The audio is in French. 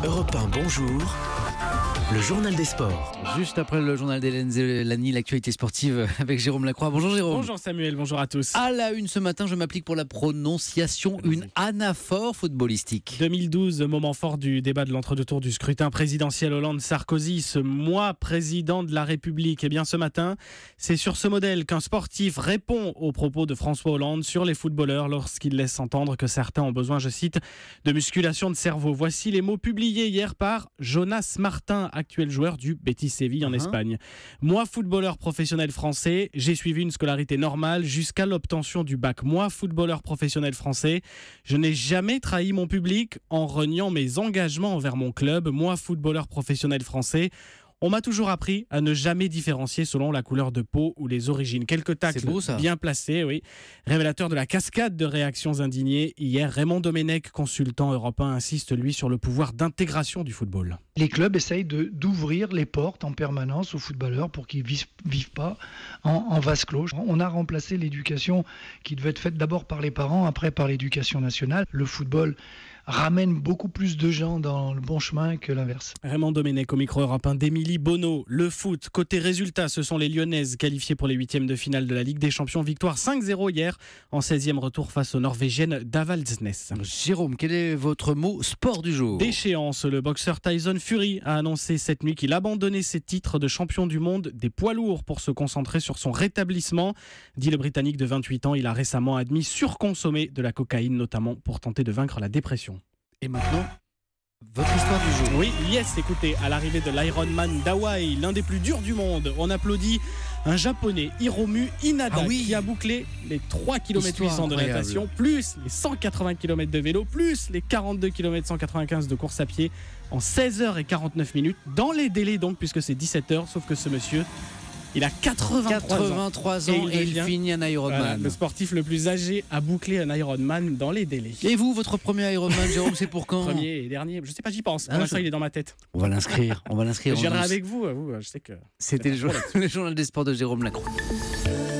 Europe 1, bonjour. Le journal des sports. Juste après le journal d'Hélène Zélani, l'actualité sportive avec Jérôme Lacroix. Bonjour Jérôme. Bonjour Samuel, bonjour à tous. À la une ce matin, je m'applique pour la prononciation, une anaphore footballistique. 2012, moment fort du débat de l'entre-deux tours du scrutin présidentiel Hollande-Sarkozy, ce mois président de la République. Eh bien ce matin, c'est sur ce modèle qu'un sportif répond aux propos de François Hollande sur les footballeurs lorsqu'il laisse entendre que certains ont besoin, je cite, de musculation de cerveau. Voici les mots publiés hier par Jonas Martin, actuel joueur du Betis Séville en Espagne. Moi, footballeur professionnel français, j'ai suivi une scolarité normale jusqu'à l'obtention du bac. Moi, footballeur professionnel français, je n'ai jamais trahi mon public en reniant mes engagements envers mon club. Moi, footballeur professionnel français, on m'a toujours appris à ne jamais différencier selon la couleur de peau ou les origines. Quelques tacles bien placés, oui. Révélateur de la cascade de réactions indignées. Hier, Raymond Domenech, consultant européen, insiste, lui, sur le pouvoir d'intégration du football. Les clubs essayent d'ouvrir les portes en permanence aux footballeurs pour qu'ils ne vivent pas en vase clos. On a remplacé l'éducation qui devait être faite d'abord par les parents, après par l'éducation nationale. Le football ramène beaucoup plus de gens dans le bon chemin que l'inverse. Raymond Domenech au micro européen d'Émilie Bonneau. Le foot, côté résultat, ce sont les Lyonnaises qualifiées pour les huitièmes de finale de la Ligue des Champions. Victoire 5-0 hier en 16e retour face aux Norvégiennes d'Avaldsnes. Jérôme, quel est votre mot sport du jour ? Déchéance, le boxeur Tyson Fury a annoncé cette nuit qu'il abandonnait ses titres de champion du monde des poids lourds pour se concentrer sur son rétablissement. Dit le Britannique de 28 ans, il a récemment admis surconsommer de la cocaïne, notamment pour tenter de vaincre la dépression. Et maintenant, votre histoire du jour. Oui, écoutez, à l'arrivée de l'Ironman d'Hawaï, l'un des plus durs du monde, on applaudit un japonais, Hiromu Inada, qui a bouclé les 3 km 800 de natation, plus les 180 km de vélo, plus les 42 km 195 de course à pied en 16h49 dans les délais donc, puisque c'est 17h, sauf que ce monsieur, il a 83 ans et il finit un Ironman. Voilà, le sportif le plus âgé a bouclé un Ironman dans les délais. Et vous, votre premier Ironman, Jérôme, c'est pour quand ? Premier et dernier, je sais pas, j'y pense. Pour l'instant, il est dans ma tête. On va l'inscrire. Je viendrai avec vous, je sais que... C'était le journal des sports de Jérôme Lacroix.